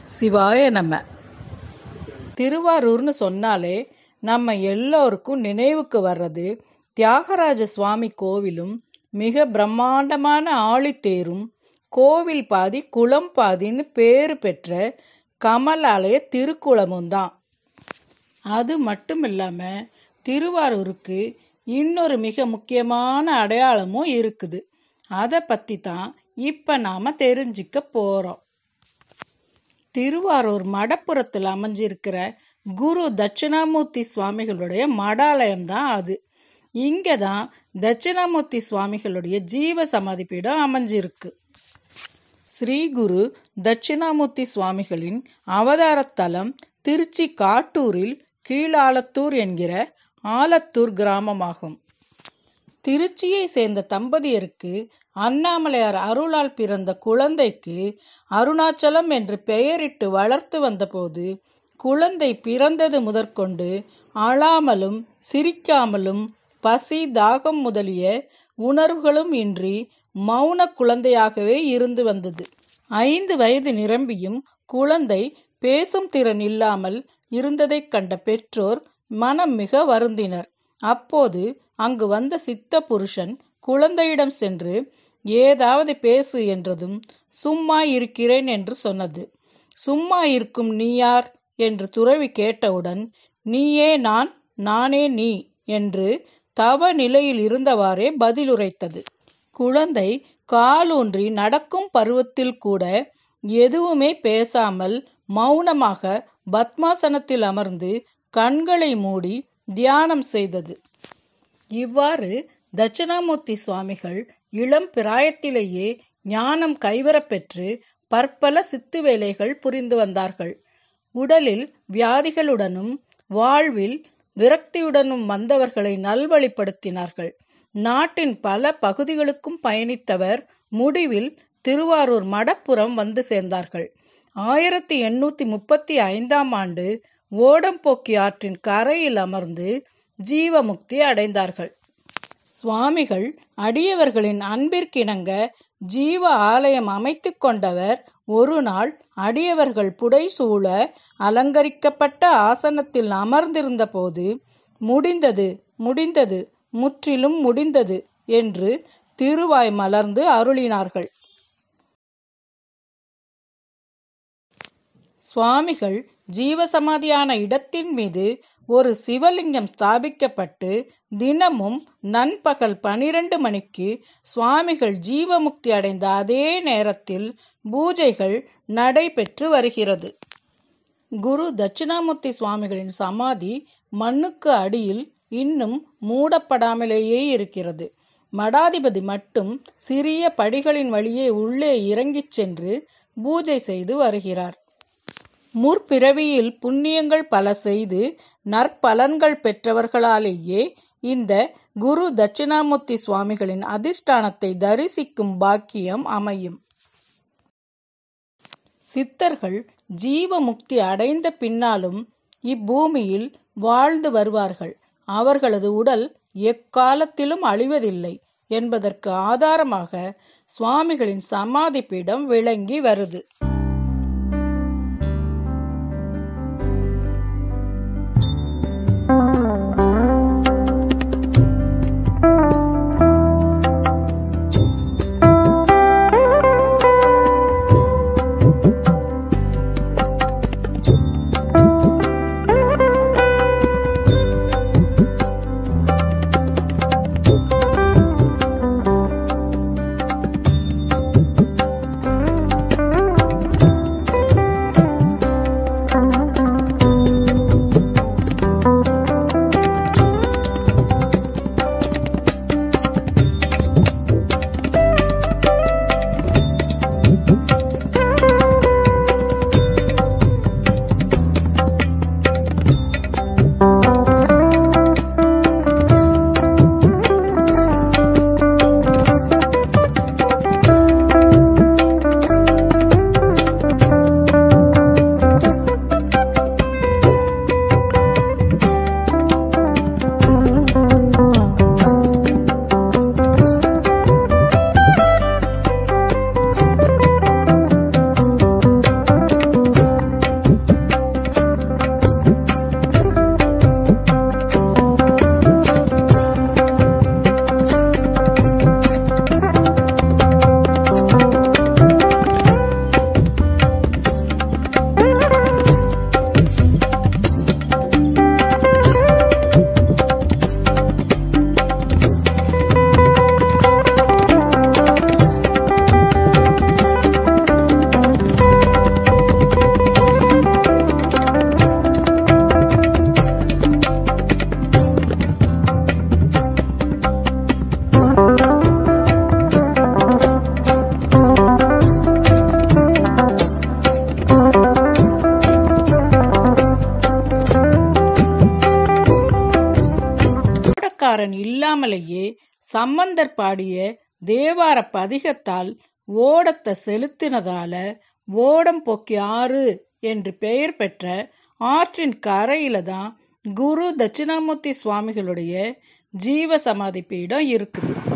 சிவாய நம. திருவாரூர்னு சொன்னாலே நம்ம எல்லோருக்கும் நினைவுக்கு வர்றது தியாகராஜ சுவாமி கோவிலும் மிக பிரம்மாண்டமான ஆழித்தேரும் கோவில் பாதி குளம் பாதின்னு பேறு பெற்ற கமலாலய திருக்குளமும் தான். அது மட்டும் இல்லாமல் திருவாரூருக்கு இன்னொரு மிக முக்கியமான அடையாளமும் இருக்குது. அதை பற்றி தான் இப்போ நாம் தெரிஞ்சுக்க போகிறோம். திருவாரூர் மடப்புறத்தில் அமைஞ்சிருக்கிற குரு தட்சிணாமூர்த்தி சுவாமிகளுடைய மடாலயம் தான் அது. இங்கே தான் தட்சிணாமூர்த்தி சுவாமிகளுடைய ஜீவ சமாதி பீடம் அமைஞ்சிருக்கு. ஸ்ரீ குரு தட்சிணாமூர்த்தி சுவாமிகளின் அவதாரத்தலம் திருச்சி காட்டூரில் கீழாலத்தூர் என்கிற ஆலத்தூர் கிராமமாகும். திருச்சியை சேர்ந்த தம்பதியருக்கு அண்ணாமலையார் அருளால் பிறந்த குழந்தைக்கு அருணாச்சலம் என்று பெயரிட்டு வளர்த்து வந்தபோது குழந்தை பிறந்தது முதற்கொண்டு அழாமலும் சிரிக்காமலும் பசி தாகம் முதலிய உணர்வுகளும் இன்றி மௌன குழந்தையாகவே இருந்து வந்தது. 5 வயது நிரம்பியும் குழந்தை பேசும் திறன் இல்லாமல் இருந்ததைக் கண்ட பெற்றோர் மனம் மிக வருந்தினர். அப்போது அங்கு வந்த சித்த புருஷன் குழந்தையிடம் சென்று ஏதாவது பேசு என்றதும் சும்மா இருக்கிறேன் என்று சொன்னது. சும்மா இருக்கும் நீ யார் என்று துறவி கேட்டவுடன் நீயே நான், நானே நீ என்று தவ நிலையில் இருந்தவாறே பதிலுரைத்தது. குழந்தை காலூன்றி நடக்கும் பருவத்தில் கூட எதுவுமே பேசாமல் மௌனமாக பத்மாசனத்தில் அமர்ந்து கண்களை மூடி தியானம் செய்தது. இவ்வாறு தட்சிணாமூர்த்தி சுவாமிகள் இளம் பிராயத்திலேயே ஞானம் கைவரப்பெற்று பற்பல சித்து வேலைகள் புரிந்து வந்தார்கள். உடலில் வியாதிகளுடனும் வாழ்வில் விரக்தியுடனும் வந்தவர்களை நல்வழிப்படுத்தினார்கள். நாட்டின் பல பகுதிகளுக்கும் பயணித்தவர் முடிவில் திருவாரூர் மடப்புறம் வந்து சேர்ந்தார்கள். 1835ஆம் ஆண்டு ஓடம்போக்கி ஆற்றின் கரையில் அமர்ந்து ஜீவமுக்தி அடைந்தார்கள். சுவாமிகள் அடியவர்களின் அன்பிற்கிணங்க ஜீவ ஆலயம் அமைத்து கொண்டவர் ஒரு நாள் அடியவர்கள் புடைசூழ அலங்கரிக்கப்பட்ட ஆசனத்தில் அமர்ந்திருந்த போது முடிந்தது முடிந்தது முற்றிலும் முடிந்தது என்று திருவாய் மலர்ந்து அருளினார்கள். சுவாமிகள் ஜீவசமாதியான இடத்தின் மீது ஒரு சிவலிங்கம் ஸ்தாபிக்கப்பட்டு தினமும் நண்பகல் 12 மணிக்கு சுவாமிகள் ஜீவமுக்தி அடைந்த அதே நேரத்தில் பூஜைகள் நடைபெற்று வருகிறது. குரு தட்சிணாமூர்த்தி சுவாமிகளின் சமாதி மண்ணுக்கு அடியில் இன்னும் மூடப்படாமலேயே இருக்கிறது. மடாதிபதி மட்டும் சிறிய படிகளின் வழியே உள்ளே இறங்கிச் சென்று பூஜை செய்து வருகிறார். முற்பிறவியில் புண்ணியங்கள் பல செய்து நற்பலன்கள் பெற்றவர்களாலேயே இந்த குரு தட்சிணாமூர்த்தி சுவாமிகளின் அதிஷ்டானத்தை தரிசிக்கும் பாக்கியம் அமையும். சித்தர்கள் ஜீவமுக்தி அடைந்த பின்னாலும் இப்பூமியில் வாழ்ந்து வருவார்கள். அவர்களது உடல் எக்காலத்திலும் அழிவதில்லை என்பதற்கு ஆதாரமாக சுவாமிகளின் சமாதி பீடம் விளங்கி வருது. பக்கத்திலேயே சம்பந்தர் பாடிய தேவார பதிகத்தால் ஓடத்தை செலுத்தினதால ஓடம்பொக்கி ஆறு என்று பெயர் பெற்ற ஆற்றின் கரையில தான் குரு தட்சிணாமூர்த்தி சுவாமிகளுடைய ஜீவ சமாதி பீடம் இருக்குது.